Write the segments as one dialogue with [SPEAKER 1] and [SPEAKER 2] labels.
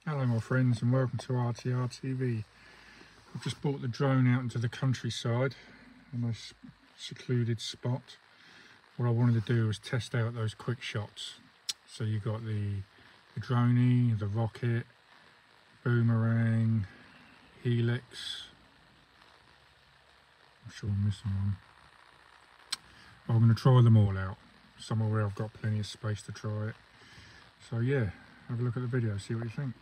[SPEAKER 1] Hello my friends and welcome to RTR TV. I've just brought the drone out into the countryside, a nice secluded spot. What I wanted to do was test out those Quickshots. So you've got the droney, the rocket, boomerang, helix. I'm sure I'm missing one. I'm going to try them all out somewhere where I've got plenty of space to try it. So yeah, have a look at the video, see what you think.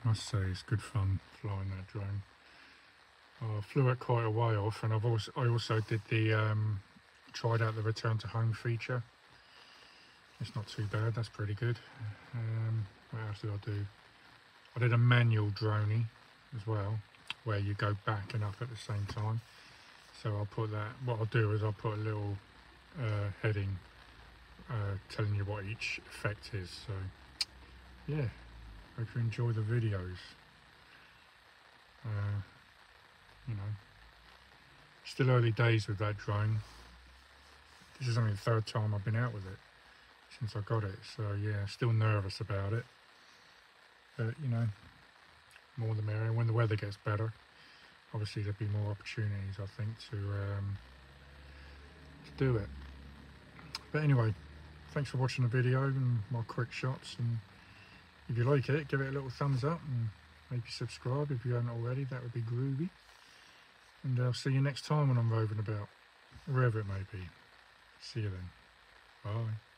[SPEAKER 1] I must say it's good fun flying that drone. I flew it quite a way off, and I also did the tried out the return to home feature. It's not too bad, that's pretty good. What else did I do? I did a manual droney as well, where you go back and up at the same time. So I'll put that, what I'll do is I'll put a little heading telling you what each effect is. So yeah, hope you enjoy the videos. You know, still early days with that drone. This is only the third time I've been out with it since I got it, so yeah, still nervous about it. But you know, more the merrier. When the weather gets better, obviously there'll be more opportunities, I think, to do it. But anyway, thanks for watching the video and my quick shots, and if you like it, give it a little thumbs up and maybe subscribe if you haven't already. That would be groovy. And I'll see you next time when I'm roving about, wherever it may be. See you then. Bye.